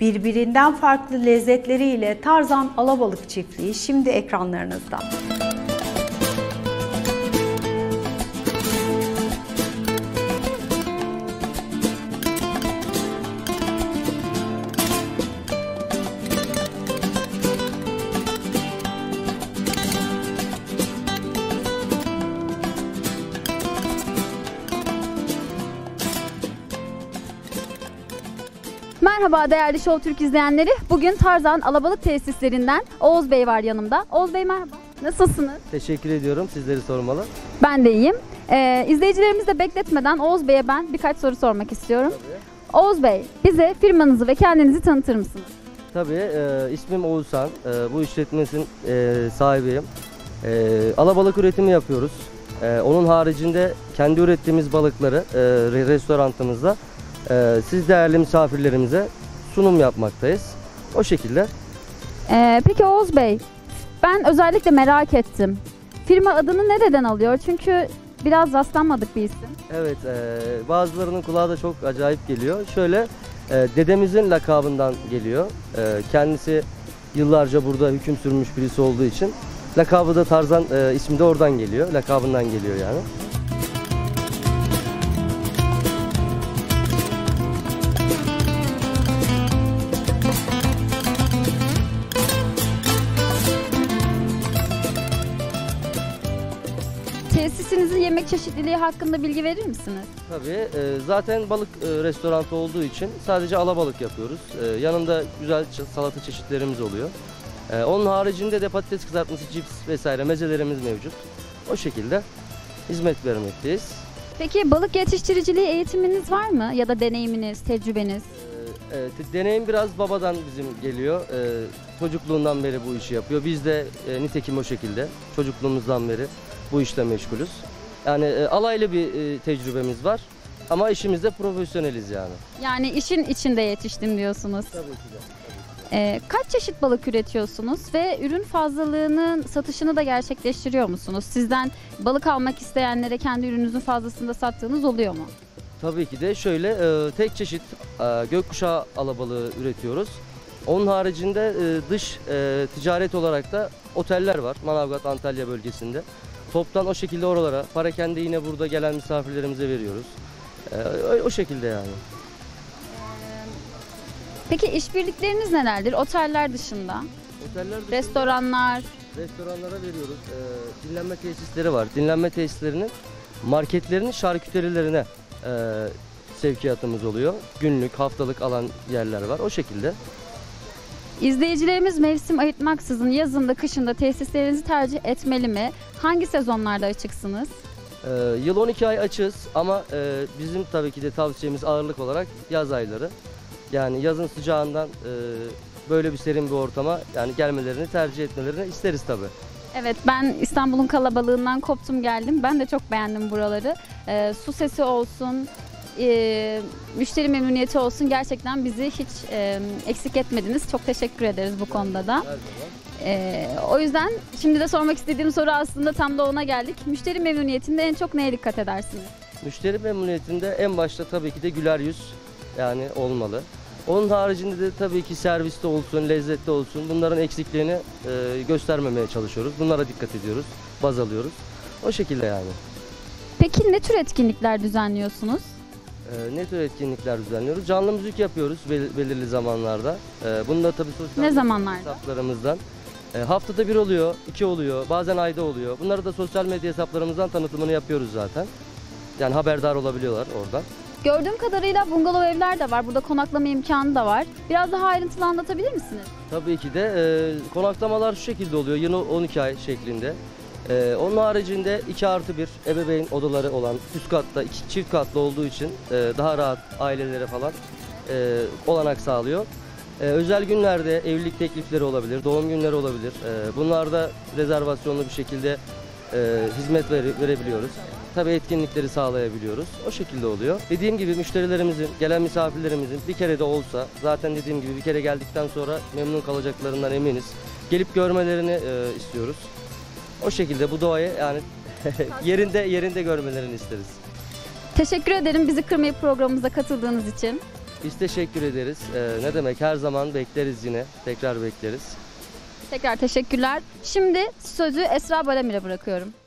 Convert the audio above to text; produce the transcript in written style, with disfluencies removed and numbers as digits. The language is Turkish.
Birbirinden farklı lezzetleriyle Tarzan Alabalık Çiftliği şimdi ekranlarınızda. Merhaba değerli Show Türk izleyenleri. Bugün Tarzan Alabalık Tesislerinden Oğuz Bey var yanımda. Oğuz Bey merhaba. Nasılsınız? Teşekkür ediyorum. Sizleri sormalı. Ben de iyiyim. İzleyicilerimizi de bekletmeden Oğuz Bey'e ben birkaç soru sormak istiyorum. Tabii. Oğuz Bey, bize firmanızı ve kendinizi tanıtır mısınız? Tabii. İsmim Oğuzhan. Bu işletmemizin sahibiyim. Alabalık üretimi yapıyoruz. Onun haricinde kendi ürettiğimiz balıkları restoranımızda siz değerli misafirlerimize sunum yapmaktayız. O şekilde. Peki Oğuz Bey, ben özellikle merak ettim. Firma adını nereden alıyor? Çünkü biraz rastlanmadık bir isim. Evet, bazılarının kulağı da çok acayip geliyor. Şöyle, dedemizin lakabından geliyor. Kendisi yıllarca burada hüküm sürmüş birisi olduğu için lakabı da Tarzan ismi de oradan geliyor. Lakabından geliyor yani. Tesisinizin yemek çeşitliliği hakkında bilgi verir misiniz? Tabii. Zaten balık restoranı olduğu için sadece alabalık yapıyoruz. Yanında güzel salata çeşitlerimiz oluyor. Onun haricinde de patates kızartması, cips vesaire mezelerimiz mevcut. O şekilde hizmet vermekteyiz. Peki balık yetiştiriciliği eğitiminiz var mı? Ya da deneyiminiz, tecrübeniz? Deneyim biraz babadan bizim geliyor. Çocukluğundan beri bu işi yapıyor. Biz de nitekim o şekilde çocukluğumuzdan beri bu işle meşgulüz. Yani alaylı bir tecrübemiz var ama işimizde profesyoneliz yani. Yani işin içinde yetiştim diyorsunuz. Tabii ki de. Kaç çeşit balık üretiyorsunuz ve ürün fazlalığının satışını da gerçekleştiriyor musunuz? Sizden balık almak isteyenlere kendi ürününüzün fazlasını da sattığınız oluyor mu? Tabii ki de şöyle tek çeşit gökkuşağı alabalığı üretiyoruz. Onun haricinde dış ticaret olarak da oteller var Manavgat, Antalya bölgesinde. Toptan o şekilde oralara, parakende yine burada gelen misafirlerimize veriyoruz. O şekilde yani. Peki işbirlikleriniz nelerdir? Oteller dışında? Oteller dışında restoranlara veriyoruz. Dinlenme tesisleri var. Dinlenme tesislerinin marketlerinin şarküterilerine sevkiyatımız oluyor. Günlük, haftalık alan yerler var. O şekilde. İzleyicilerimiz mevsim ayırtmaksızın yazında, kışında tesislerinizi tercih etmeli mi? Hangi sezonlarda açıksınız? Yıl 12 ay açığız ama bizim tabii ki de tavsiyemiz ağırlık olarak yaz ayları. Yani yazın sıcağından böyle bir serin bir ortama yani gelmelerini tercih etmelerini isteriz tabii. Evet, ben İstanbul'un kalabalığından koptum geldim. Ben de çok beğendim buraları. Su sesi olsun, müşteri memnuniyeti olsun, gerçekten bizi hiç eksik etmediniz. Çok teşekkür ederiz bu konuda da. O yüzden şimdi de sormak istediğim soru aslında tam da ona geldik. Müşteri memnuniyetinde en çok neye dikkat edersiniz? Müşteri memnuniyetinde en başta tabii ki de güler yüz yani olmalı. Onun haricinde de tabii ki serviste olsun, lezzetli olsun bunların eksikliğini göstermemeye çalışıyoruz. Bunlara dikkat ediyoruz, baz alıyoruz. O şekilde yani. Peki ne tür etkinlikler düzenliyorsunuz? Ne tür etkinlikler düzenliyoruz? Canlı müzik yapıyoruz belirli zamanlarda. Bunu da tabii sosyal ne zamanlarda? hesaplarımızdan. Haftada bir oluyor, 2 oluyor, bazen ayda oluyor. Bunları da sosyal medya hesaplarımızdan tanıtımını yapıyoruz zaten. Yani haberdar olabiliyorlar oradan. Gördüğüm kadarıyla bungalov evler de var. Burada konaklama imkanı da var. Biraz daha ayrıntılı anlatabilir misiniz? Tabii ki de konaklamalar şu şekilde oluyor. Yılı 12 ay şeklinde. Onun haricinde 2+1 ebeveyn odaları olan üst katta çift katlı olduğu için daha rahat ailelere falan olanak sağlıyor. Özel günlerde evlilik teklifleri olabilir, doğum günleri olabilir. Bunlarda rezervasyonlu bir şekilde hizmet verebiliyoruz. Tabii etkinlikleri sağlayabiliyoruz. O şekilde oluyor. Dediğim gibi müşterilerimizin, gelen misafirlerimizin bir kere de olsa, zaten dediğim gibi bir kere geldikten sonra memnun kalacaklarından eminiz. Gelip görmelerini istiyoruz. O şekilde bu doğayı yani yerinde görmelerini isteriz. Teşekkür ederim bizi kırmayıp programımıza katıldığınız için. Biz teşekkür ederiz. Ne demek, her zaman bekleriz yine. Tekrar bekleriz. Tekrar teşekkürler. Şimdi sözü Esra Balamir'e bırakıyorum.